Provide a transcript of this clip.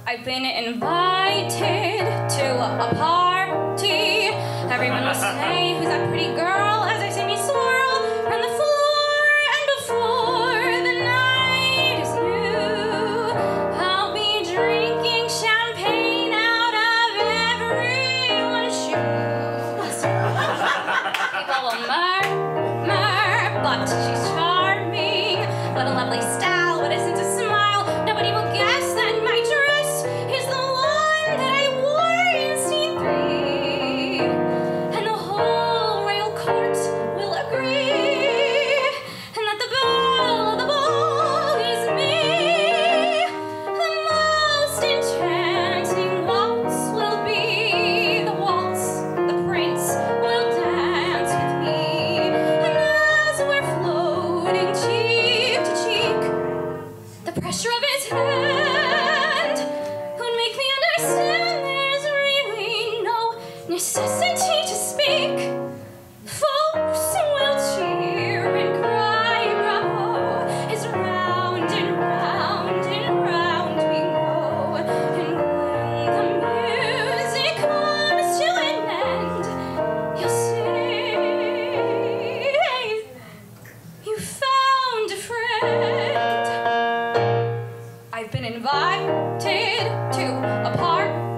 I've been invited to a party. Everyone will say, who's that pretty girl? As I see me swirl around the floor, and before the night is new, I'll be drinking champagne out of everyone's shoes. People will murmur, but she's charming. What a lovely style, what a sense of smile. Nobody will guess that my dress is the one that I wore in scene 3. And the whole royal court will agree. And that the belle of the ball is me. The most enchanting waltz will be the waltz the prince will dance with me. And as we're floating cheek to cheek, the pressure of his hand would make me understand there's really no necessity to speak. Folks will cheer and cry, bravo, as round and round and round we go. And when the music comes to an end, you'll say, you found a friend. I've been invited to a party.